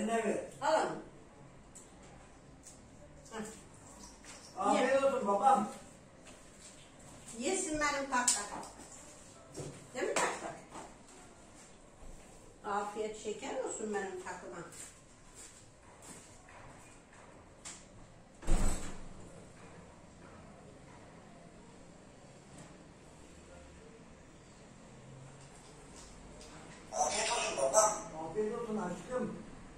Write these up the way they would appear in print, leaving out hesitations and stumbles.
Eline ver. Alalım. Afiyet olsun babam. Yesin benim tatlı. Değil mi tatlı? Afiyet şeker olsun benim tatlıma. Afiyet olsun babam. Afiyet olsun aşkım.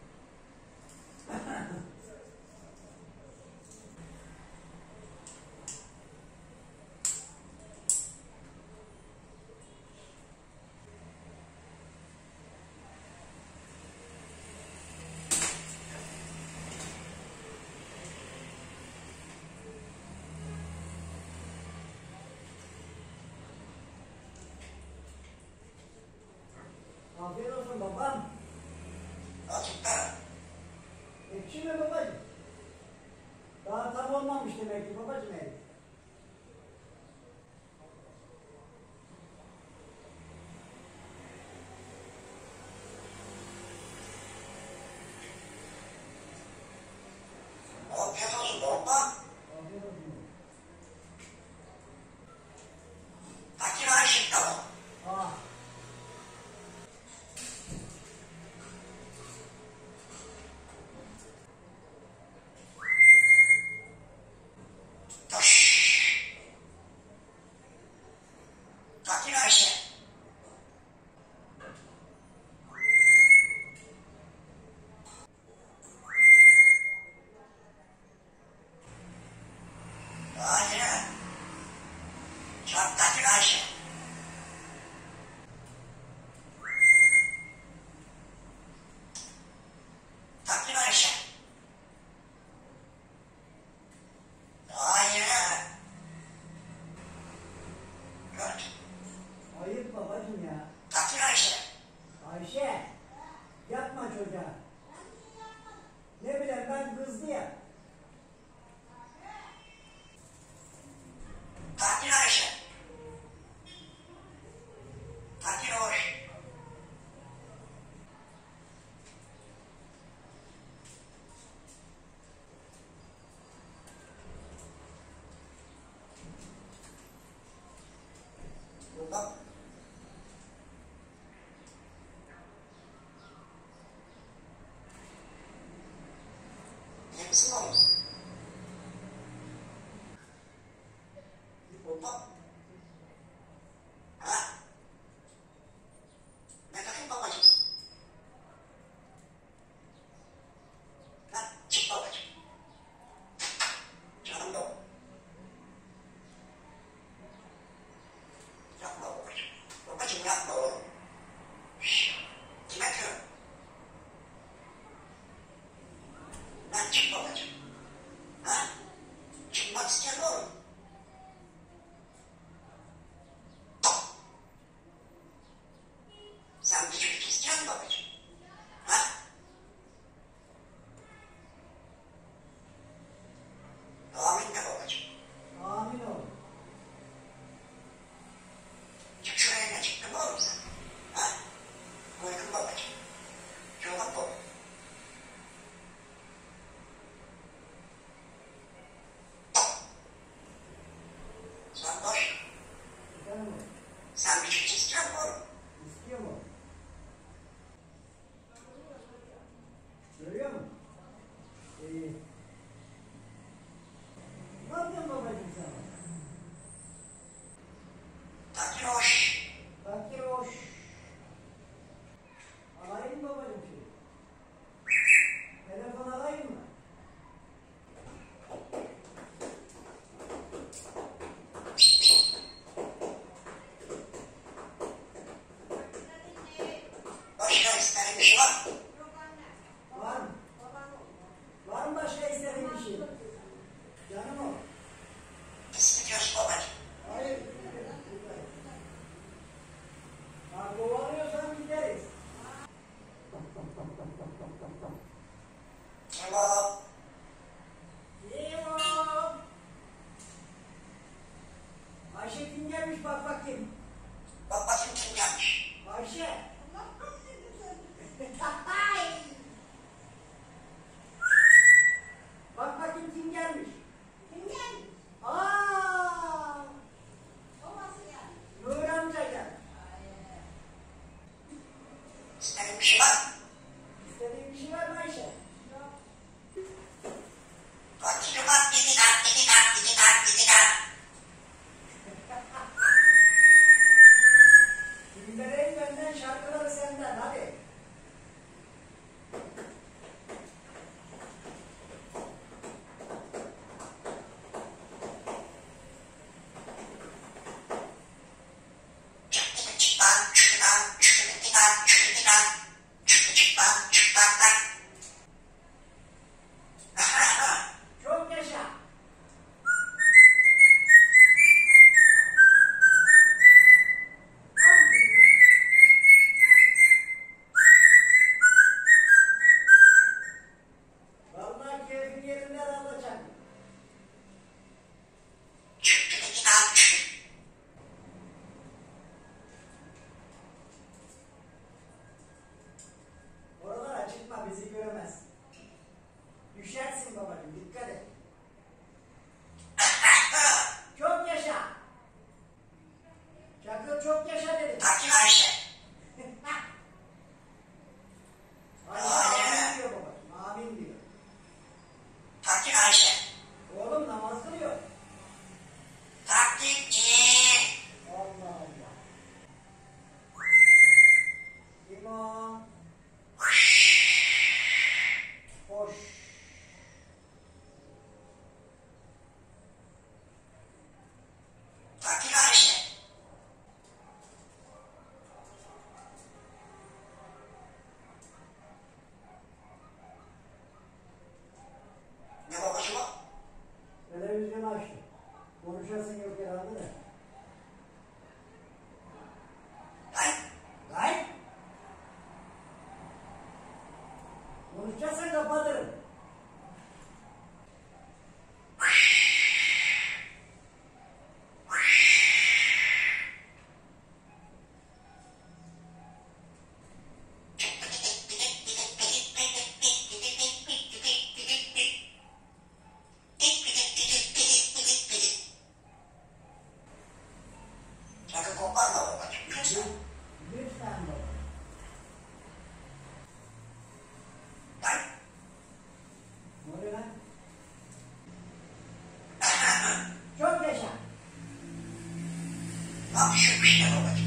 Afiyet olsun babam. Azıcık daha. Ekşi mi babacığım? Daha tam olmamış demek ki babacığım el. Afiyet olsun baba. Afiyet olsun. Fakir aşık tamam. Ah. Fakir Ayşe. Hayır. Çok fakir Ayşe. Fakir Ayşe. Hayır. Gördüm. Ayıp babacığım ya. Fakir Ayşe. Ayşe. Yapma çocuğa. Ne bileyim ben kızdı ya. Fakir Ayşe. Fakir hoş. Bak. Hepsi var. Baba. Ha? Ne dedin babacığım? Ha? Çık babacığım. Canım baba. Yapma babacığım. Babacığım yapma oğlum. Şşş. Kime diyorum? Lan çık babacığım. Ha? Çıkmak isteyen oğlum. Sen bir çocuk isteyen mi babacığım? Ha? Amin de babacığım. Amin oğlum. Çık şuraya ne çıktın oğlum sen? Ha? Koydun babacığım. Şuna bak baba. kapatırım. Sakın koparma babacığım. Lütfen. Lütfen baba. Lan. Ne oluyor lan? Çok yaşa. Bak şu işte babacığım.